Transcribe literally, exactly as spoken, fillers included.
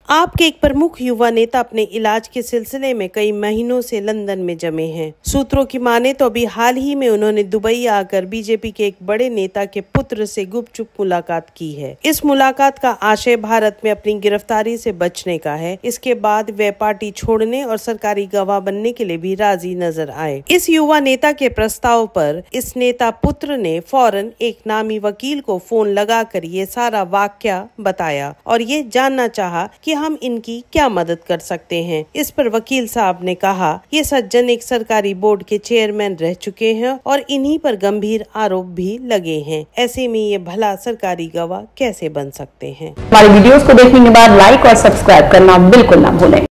आपके एक प्रमुख युवा नेता अपने इलाज के सिलसिले में कई महीनों से लंदन में जमे हैं। सूत्रों की माने तो अभी हाल ही में उन्होंने दुबई आकर बीजेपी के एक बड़े नेता के पुत्र से गुपचुप मुलाकात की है। इस मुलाकात का आशय भारत में अपनी गिरफ्तारी से बचने का है। इसके बाद वे पार्टी छोड़ने और सरकारी गवाह बनने के लिए भी राजी नजर आए। इस युवा नेता के प्रस्ताव पर इस नेता पुत्र ने फौरन एक नामी वकील को फोन लगाकर ये सारा वाकया बताया और ये जानना चाहा कि हम इनकी क्या मदद कर सकते हैं। इस पर वकील साहब ने कहा, ये सज्जन एक सरकारी बोर्ड के चेयरमैन रह चुके हैं और इन्हीं पर गंभीर आरोप भी लगे हैं। ऐसे में ये भला सरकारी गवाह कैसे बन सकते हैं। हमारे वीडियोस को देखने के बाद लाइक और सब्सक्राइब करना बिल्कुल ना भूलें।